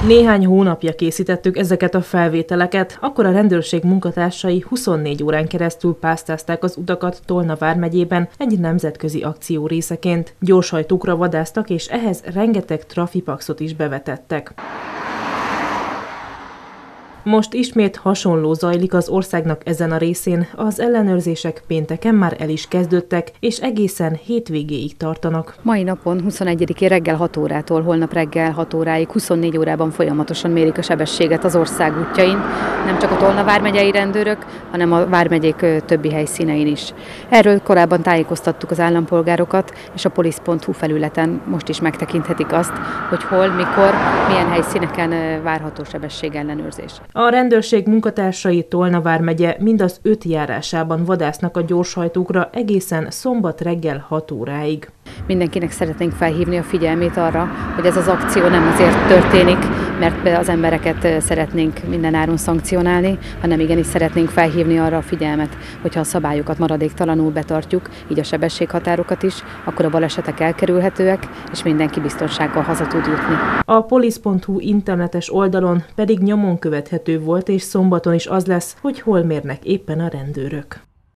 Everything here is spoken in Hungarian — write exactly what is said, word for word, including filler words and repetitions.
Néhány hónapja készítettük ezeket a felvételeket, akkor a rendőrség munkatársai huszonnégy órán keresztül pásztázták az utakat Tolna vármegyében egy nemzetközi akció részeként. Gyorshajtókra vadásztak, és ehhez rengeteg trafipaxot is bevetettek. Most ismét hasonló zajlik az országnak ezen a részén, az ellenőrzések pénteken már el is kezdődtek, és egészen hétvégéig tartanak. Mai napon, huszonegyedikén reggel hat órától holnap reggel hat óráig, huszonnégy órában folyamatosan mérik a sebességet az ország útjain, nem csak a Tolna vármegyei rendőrök, hanem a vármegyék többi helyszínein is. Erről korábban tájékoztattuk az állampolgárokat, és a polisz pont hu felületen most is megtekinthetik azt, hogy hol, mikor, milyen helyszíneken várható sebességellenőrzés. A rendőrség munkatársai Tolna vármegye mind az öt járásában vadásznak a gyorshajtókra egészen szombat reggel hat óráig. Mindenkinek szeretnénk felhívni a figyelmét arra, hogy ez az akció nem azért történik, mert az embereket szeretnénk mindenáron szankcionálni, hanem igenis szeretnénk felhívni arra a figyelmet, hogyha a szabályokat maradéktalanul betartjuk, így a sebességhatárokat is, akkor a balesetek elkerülhetőek, és mindenki biztonsággal haza tud jutni. A polisz pont hu internetes oldalon pedig nyomon követhető volt, és szombaton is az lesz, hogy hol mérnek éppen a rendőrök.